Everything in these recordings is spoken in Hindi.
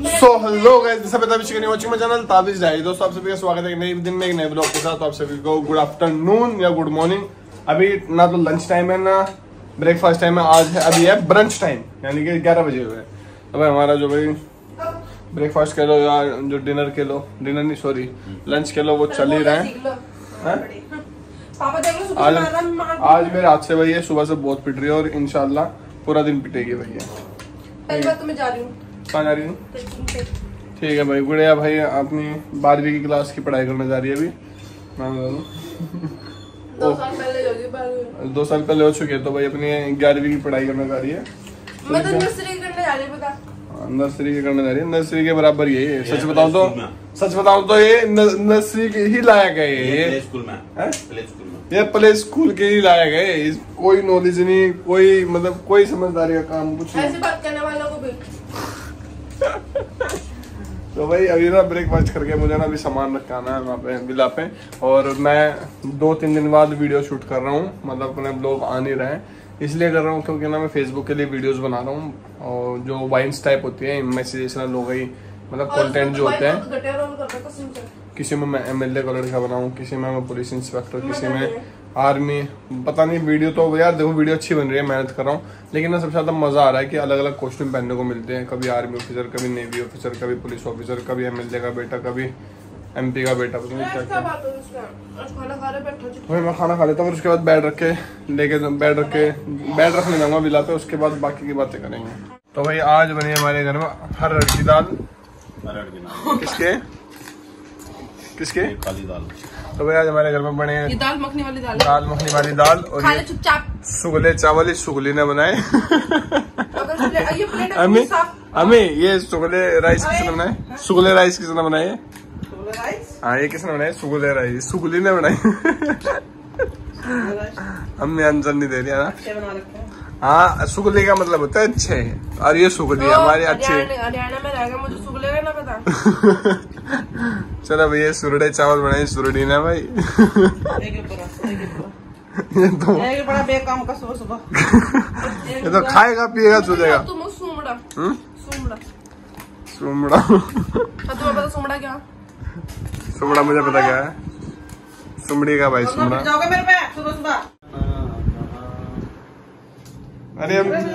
So hello guys, this is Abhishek watching my channel Tabish diary. दोस्तों आप सभी का स्वागत है एक नए दिन में एक नए ब्लॉग के साथ। आप सभी को गुड आफ्टरनून या गुड मॉर्निंग। अभी ना तो लंच टाइम है ना ब्रेकफास्ट टाइम है, आज है अभी है ब्रंच टाइम, यानी कि 11 बजे हुए। अब हमारा जो भाई ब्रेकफास्ट कह लो या जो डिनर के लो, डिनर नहीं सॉरी लंच के लो, वो चल ही रहा है। आज मेरे हाथ से भाई है, सुबह से बहुत पिट रही है और इंशाल्लाह पूरा दिन पिटेगी भैया। पहली बात तो मैं जा रही हूँ। कहाँ जा रही हूँ? ठीक है भाई। गुड़िया भाई अपनी 12वीं की क्लास की पढ़ाई करने जा रही है अभी। मैं बता दूँ 2 साल पहले होगी, 2 साल पहले हो चुके हैं, तो भाई अपनी 11वीं की पढ़ाई करने जा रही है। मैं तो नर्सरी करने जा रही हूँ, पता। नर्सरी के करने जा रही है, नर्सरी के बराबर यही है। सच बताऊं तो ये नर्सरी के ही लायक है। ये प्ले स्कूल के ही लायक है। कोई नॉलेज नहीं, कोई मतलब कोई समझदारी का काम कुछ नहीं। ऐसी बात करने वालों को भी तो भाई अभी ना ब्रेकफास्ट करके मुझे ना अभी सामान रखाना है वहाँ पे विला पे, और मैं 2-3 दिन बाद वीडियो शूट कर रहा हूँ। मतलब अपने ब्लॉग आ नहीं रहे हैं, इसलिए कर रहा हूँ क्योंकि ना मैं फेसबुक के लिए वीडियोस बना रहा हूँ, और जो वाइन्स टाइप होती है मैसेजेशनल हो गई, मतलब कंटेंट जो होते हैं। किसी में मैं MLA का लड़का बनाऊँ, किसी में मैं पुलिस इंस्पेक्टर, किसी में आर्मी, पता नहीं। वीडियो तो यार देखो वीडियो अच्छी बन रही है, मेहनत कर रहा हूँ, लेकिन ना सबसे ज्यादा मजा आ रहा है कि अलग अलग कॉस्ट्यूम पहनने को मिलते हैं। कभी आर्मी ऑफिसर, कभी नेवी ऑफिसर, कभी पुलिस ऑफिसर, कभी MLA का बेटा, कभी MP का बेटा। पता नहीं क्या भाई मैं खाना खा लेता हूँ, उसके बाद बेड रखने जाऊंगा विला पे, उसके बाद बाकी की बातें करेंगे। तो भाई आज बनी हमारे घर में हर की दाल। किसके? काली दाल। तो भाई आज हमारे घर में बने ये दाल मखनी वाली दाल और ये चुपचाप सुगले चावल सुगली ने बनाए। अम्मी हमें ये सुगले राइस किसने बनाए? सुगले राइस किसने बनाए? हाँ ये किसने बनाए? सुगले राइस सुगली ने बनाई। अम्मी आंसर नहीं दे रही है ना। हाँ सुगली का मतलब होता है अच्छे, और ये सुगली हमारे अच्छे। हरियाणा में रहेगा, मुझे सुगले का ना पता। चलो भैया सुरड़े चावल बनाए सुरड़ी ने भाई। ये तो बड़ा बेकाम का सुबह ये तो खाएगा पिएगा सोचेगा। सुमड़ा पता सुमड़ा क्या? सुमड़ा मुझे पता क्या है, सुमड़ी का भाई सुमड़ा। मेरे पे सुबह अरे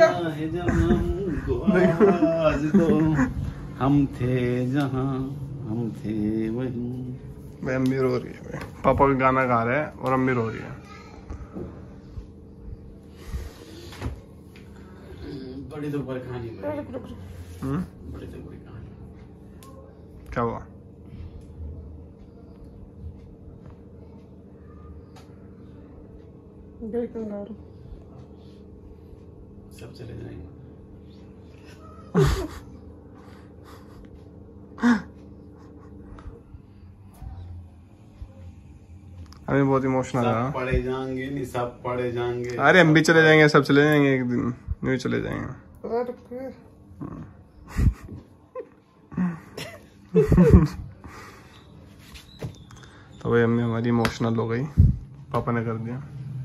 हम थे जहाँ हम थे वहीं। भाई अम्मी रो रही है, पापा का गाना गा रहे हैं और अम्मी रो रही है। बड़ी तो बड़ी कहानी, बड़ी तो बड़ी कहानी। क्या हुआ? सब चले जाएंगे। अभी बहुत इमोशनल है। पढ़े जाएंगे नहीं, सब पढ़े जाएंगे। अरे हम भी चले जाएंगे, सब चले जाएंगे, एक दिन नहीं चले जाएंगे। तो भाई अम्मी हमारी इमोशनल हो गई, पापा ने कर दिया।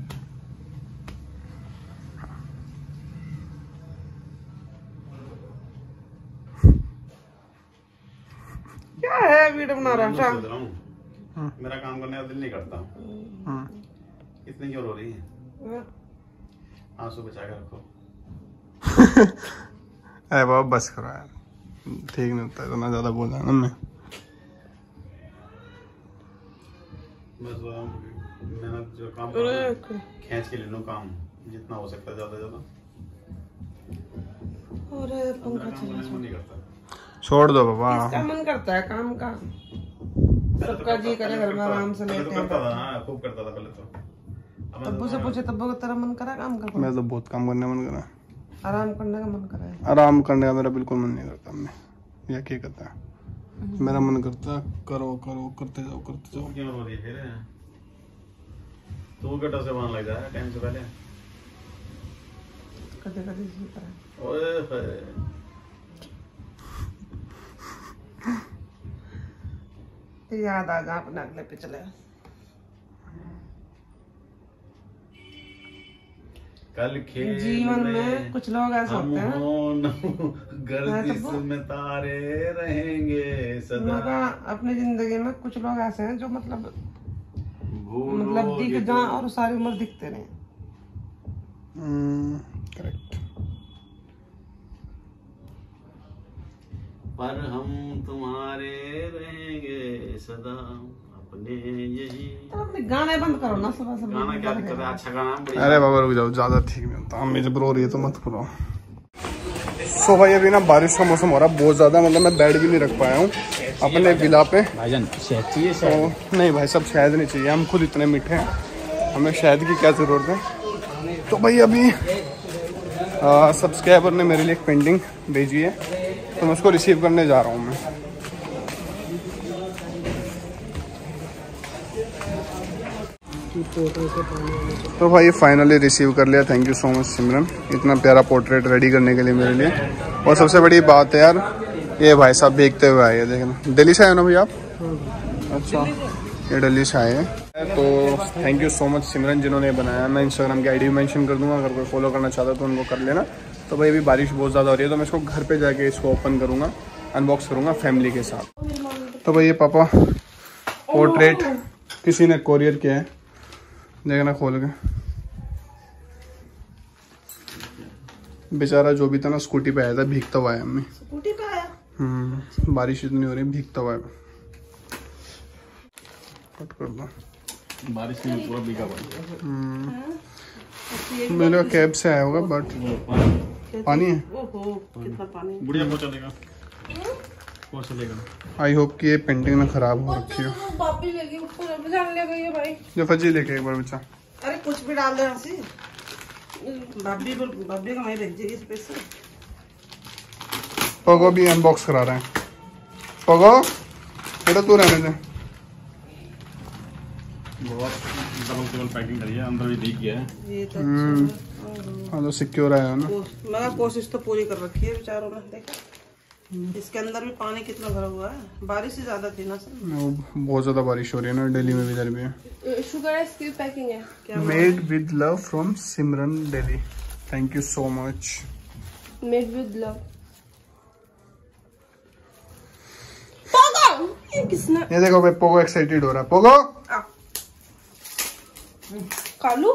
क्या है वीडियो बना रहा है? मेरा काम करने का दिल नहीं करता। इतनी क्यों रो रही है? आंसू बचा के रखो। अरे बाबा बस करो यार, ठीक नहीं होता इतना ज्यादा बोल रहा है ना मैं। बस मैंने जो काम खींच के ले लूं, काम जितना हो सकता है ज्यादा। और पंखा मन नहीं करता। छोड़ दो बाबा। इसका मन करता है काम का, सबका जी करे घर में आराम से लेटे हैं। खूब करता था पहले तो। तब्बू से पूछे, तब्बू का तेरा मन करा काम का? मैं तो बहुत काम करने मन करा, आराम करने का मन करा है। आराम करने का मेरा बिल्कुल मन नहीं करता। मैं या क्या करता है, मेरा मन करता है करो करो करते जाओ करते जाओ। क्यों रो रही है फिर? तू गड्ढा से वहां लग जाए टाइम से पहले। कभी इसी तरह। ओए याद आ जा अपने अगले पिछले। कल खेल जीवन में कुछ लोग ऐसे होते हैं गर्दिश में तारे रहेंगे सदा। अपनी जिंदगी में कुछ लोग ऐसे हैं जो मतलब दिख जाए और सारी उम्र दिखते रहे। करेक्ट। पर हम तुम्हारे रहेंगे सदा अपने यही। तो अपने गाने बंद करो ना सुबह सुबह। गाना क्या दिक्कत है? अच्छा गाना। अरे बाबा रुक जाओ, ज्यादा ठीक नहीं होता। अम्मी जब रो रही है तो मत करो। सो भाई अभी ना बारिश का मौसम हो रहा है बहुत ज्यादा, मतलब मैं बेड भी नहीं रख पाया हूँ अपने विला पे। भाईजान शहद चाहिए? तो नहीं भाई सब शहद नहीं चाहिए, हम खुद इतने मीठे हैं, हमें शहद की क्या जरूरत है। तो भाई अभी सब्सक्राइबर ने मेरे लिए एक पेंटिंग भेजी है, तो मैं उसको रिसीव करने जा रहा हूँ मैं। तो भाई फाइनली रिसीव कर लिया, thank you so much Simran, इतना प्यारा पोर्ट्रेट रेडी करने के लिए मेरे लिए। और सबसे बड़ी बात है यार, ये भाई साहब देखते हुए आए हैं, देखना। दिल्ली से आए हो ना भैया आप? अच्छा, ये दिल्ली से आए हैं। तो thank you so much Simran जिन्होंने बनाया। मैं इंस्टाग्राम की आईडी मेंशन कर दूंगा, अगर कोई फॉलो करना चाहता तो उनको कर लेना। तो भाई अभी बारिश बहुत ज़्यादा हो रही है, तो मैं इसको घर पे जाके इसको ओपन करूँगा, अनबॉक्स करूँगा फैमिली के साथ। तो भाई ये पापा पोर्ट्रेट किसी ने कोरियर किया है, देखना खोल के। बेचारा जो भी था ना स्कूटी पे आया था, भीगता हुआ आया। अम्मी स्कूटी पे आया? बारिश इतनी हो रही है, भीगता हुआ है। कट कर दो, बारिश में पूरा भीगा हुआ। मेरे कैब से आया होगा, बट पानी है। कितना पानी? बुढ़िया पहुंचा देगा, पहुंचा देगा। आई होप कि ये पेंटिंग ना खराब हो रखी हो। बापी लेगी ऊपर जान ले गई है भाई। जो फजी लेके एक बार बच्चा। अरे कुछ भी डाल दे हंसी। भाभी का मैं भेज देगी स्पेशल। पोगो भी अनबॉक्स करा रहे हैं। पोगो बेटा तू रहने दे। बहुत डबल पैकिंग करी है, अंदर भी ठीक किया है। ये तो अच्छा। हाँ तो सिक्योर आया ना। मैं कोशिश तो पूरी कर रखी है बेचारों ने। देखा इसके अंदर भी पानी कितना भरा हुआ है, बारिश ही ज्यादा थी ना सर। बहुत ज्यादा बारिश हो रही है ना दिल्ली में भी, इधर भी है। शुगर आइसक्रीम पैकिंग है। Made with love from Simran Delhi, thank you so much. Made with love. Pogo ये किसने? ये देखो भाई पोगो एक्साइटेड हो रहा है। पोगो कालू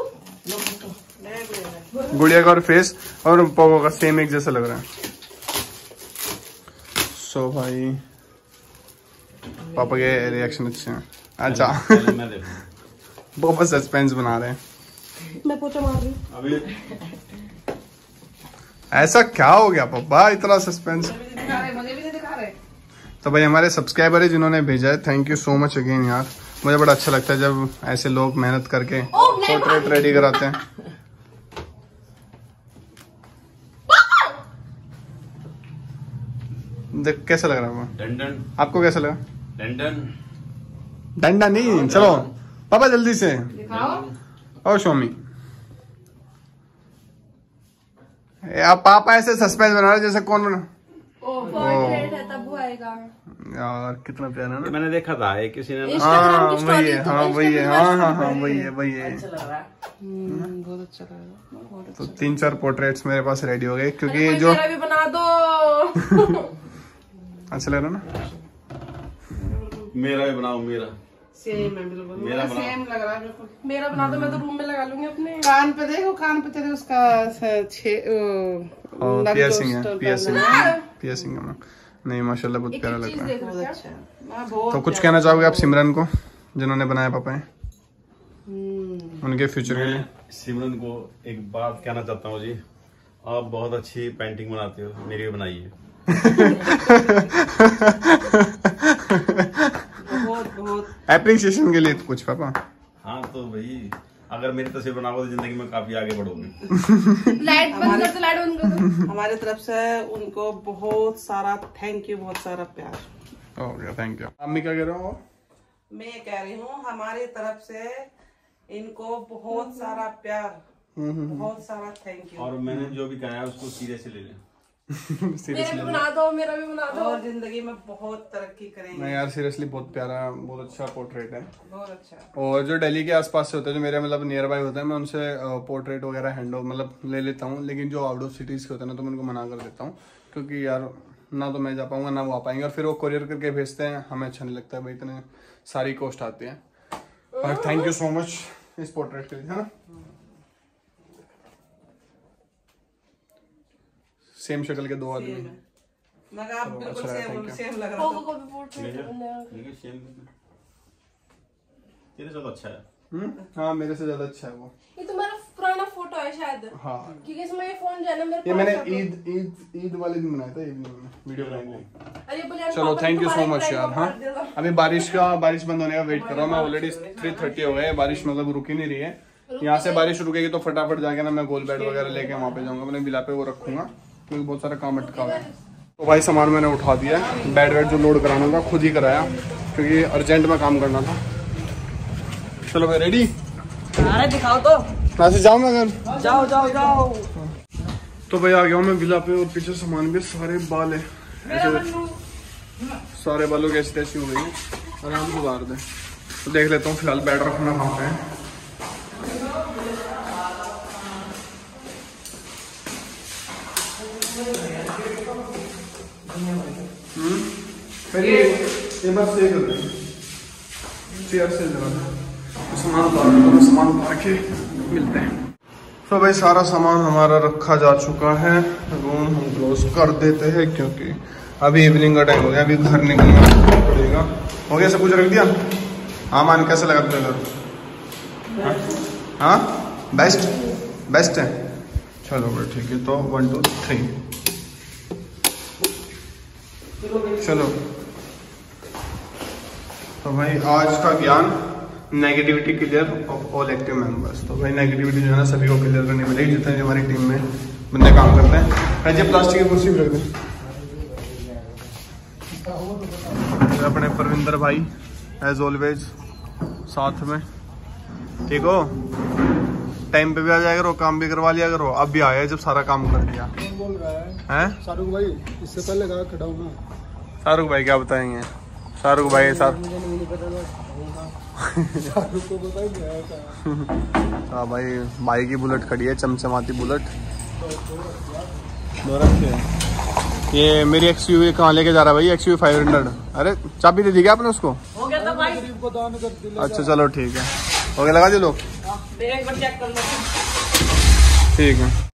गुड़िया का और फेस और पोगो का सेम एक जैसा लग रहा है। सो भाई पापा के रिएक्शन अच्छे हैं। अच्छा पापा सस्पेंस बना रहे हैं। मैं पोछा मार रही हूँ अभी। ऐसा क्या हो गया पापा, इतना सस्पेंस? मुझे भी नहीं दिखा रहे। तो भाई हमारे सब्सक्राइबर है जिन्होंने भेजा है, thank you so much again यार। मुझे बड़ा अच्छा लगता है जब ऐसे लोग मेहनत करके पोर्ट्रेट रेडी कराते हैं। देख कैसा लग रहा है डंडन? आपको कैसा लगा? डंडन डंडा नहीं, चलो पापा जल्दी से दिखाओ। और शोमी आप पापा ऐसे सस्पेंस बना रहे जैसे कौन बना। है तब वो आएगा यार कितना प्यारा ना। मैंने देखा था ये किसी ने। हाँ वही है, हाँ वही है, हाँ हाँ हाँ वही है, वही है। बहुत अच्छा लगा। तो 3-4 पोर्ट्रेट्स मेरे पास रेडी हो गए, क्योंकि जो मेरा भी बना दो। अच्छा लग रहा ना। मेरा भी बनाओ, मेरा सेम है बिल्कुल, मेरा सेम लग रहा है बिल्कुल। मेरा बना दो, मैं तो रूम में लगा लूंगी अपने। कान पे देखो, कान पे तेरे उसका पियर्सिंग है, पियर्सिंग है। नहीं माशाल्लाह बहुत प्यारा लग रहा है। बहुत अच्छा। तो कुछ कहना चाहोगे आप सिमरन को जिन्होंने बनाया पापा है, उनके फ्यूचर के लिए? सिमरन को एक बात कहना चाहता हूँ जी, आप बहुत अच्छी पेंटिंग बनाते हो, मेरी भी बनाइए। बहुत एप्रिसिएशन के लिए तो कुछ पापा। हाँ तो भाई अगर मेरी तस्वीर बनाओगे तो जिंदगी में काफी आगे बढ़ोगे। लाइट बंद कर दो, लाइट बंद कर दो। हमारी तरफ से उनको बहुत सारा थैंक यू, बहुत सारा प्यार। Okay thank you. अम्मी क्या कह रहे हो? मैं कह रही हूँ हमारी तरफ से इनको बहुत सारा प्यार, बहुत सारा थैंक यू। और मैंने जो भी कहा है उसको सीरियस ले लें। मेरा भी बना दो, मेरा भी बना दो। और जिंदगी में बहुत तरक्की करेंगे। नहीं यार सीरियसली बहुत प्यारा, बहुत अच्छा पोर्ट्रेट है, बहुत अच्छा। और जो दिल्ली के आसपास से होते हैं, जो मेरे मतलब नियर बाय होते हैं, मैं उनसे पोर्ट्रेट वगैरह हैंड मतलब ले लेता हूँ, लेकिन जो आउट ऑफ सिटीज़ के होते हैं ना, तो मैं उनको मना कर देता हूँ, क्योंकि यार ना तो मैं जा पाऊंगा ना वो आ पाएंगे, और फिर वो कोरियर करके भेजते हैं, हमें अच्छा नहीं लगता है भाई, इतने सारी कॉस्ट आती है। But thank you so much इस पोर्ट्रेट के लिए, है ना। सेम शक्ल के दो आदमी, मैं कहा आप बिल्कुल सेम लग रहा को था। भी पोर्ट्रेट तेरे से तो अच्छा है। हाँ मेरे से ज्यादा अच्छा है वो। ये तुम्हारा पुराना फोटो है शायद। हाँ क्योंकि इसमें ये फोन जो है ना मेरे ये मैंने पास ईद वाले दिन बनाया था, इवनिंग में वीडियो बनाई थी। अरे बोले चलो थैंक यू सो मच यार। हाँ अभी बारिश बंद होने का वेट कर रहा हूँ मैं, ऑलरेडी 3:30 हो गए, बारिश मतलब रुक ही नहीं रही है। यहाँ से बारिश रुकेगी तो फटाफट जाके ना मैं गोल बैट वगैरह लेके वहाँ पे जाऊंगा, अपने विला पे वो रखूंगा, क्योंकि बहुत सारा काम अटका हुआ है। तो भाई सामान मैंने उठा दिया, बेड वेड जो लोड कराना था खुद ही कराया, क्योंकि अर्जेंट में काम करना था। चलो भाई रेडी, अरे दिखाओ तो। यहाँ से जाऊँ मैं घर, जाओ जाओ जाओ। तो भाई आ गया हूँ मैं विला पे, और पीछे सामान भी सारे बाल है ऐसे, सारे बालों की ऐसी तैसी हो गई है, आराम से उतार दे। तो देख लेता हूँ फिलहाल बेड रखना कहाँ पे है। ये बस ये कर रहे हैं, चेयर से सामान उतार के मिलते हैं। तो भाई सारा सामान हमारा रखा जा चुका है, रूम हम क्लोज कर देते हैं, क्योंकि अभी इवनिंग का टाइम हो गया, अभी घर निकलना पड़ेगा। हो गया सब कुछ रख दिया। हाँ मान कैसे लगा तुझे घर? हाँ बेस्ट है। चलो भाई ठीक है, तो 1 2 3 चलो। तो भाई आज का ज्ञान, negativity clear of all active members. तो भाई नेगेटिविटी जो है ना सभी को क्लियर करनी पड़ेगी, जितने हमारी टीम में बंदे काम करते हैं। ये प्लास्टिक की कुर्सी भी रख दें। अपने परविंदर भाई एज ऑलवेज साथ में, ठीक हो, टाइम पे भी आ जाया करो, काम भी करवा लिया करो। अब भी आया जब सारा काम कर दिया। बोल रहा है शाहरुख भाई, इससे पहले कहा खड़ा हूँ ना। शाहरुख भाई क्या बताएंगे, शाहरुख भाई के साथ शाहरुख को बताएंगे। हाँ भाई की बुलेट खड़ी है, चमचमाती बुलेट। ये मेरी XUV कहाँ लेके जा रहा है भाई? XUV 500। अरे चाबी दे दी क्या आपने उसको? हो गया था भाई। गरीब को दान कर दिया। अच्छा चलो ठीक है, हो गया, लगा दो लोग, एक बार चेक कर लो। ठीक है।